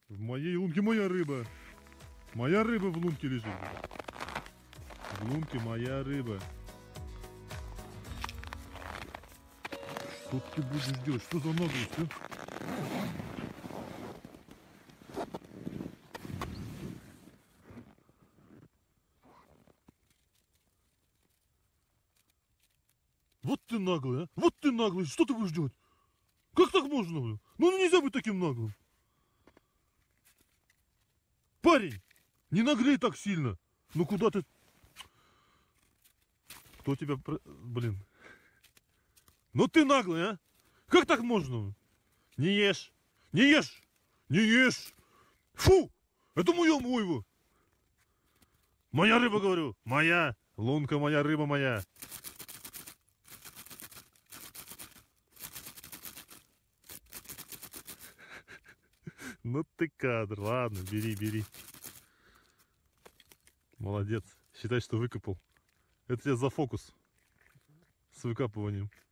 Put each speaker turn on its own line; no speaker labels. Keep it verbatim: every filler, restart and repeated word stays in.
В моей лунке моя рыба. Моя рыба в лунке лежит. В лунке моя рыба. Что ты будешь делать? Что за наглость, а? Вот ты наглый, а? Вот ты наглый. Что ты будешь делать? Как так можно, блин? Ну нельзя быть таким наглым. Парень, не наглей так сильно. Ну куда ты? Кто тебя... Блин. Ну ты наглый, а? Как так можно? Не ешь. Не ешь. Не ешь. Фу! Это моё мойво. Моя рыба, говорю. Моя. Лунка моя, рыба моя. Ну ты кадр. Ладно, бери, бери. Молодец. Считай, что выкопал. Это тебе за фокус с выкапыванием.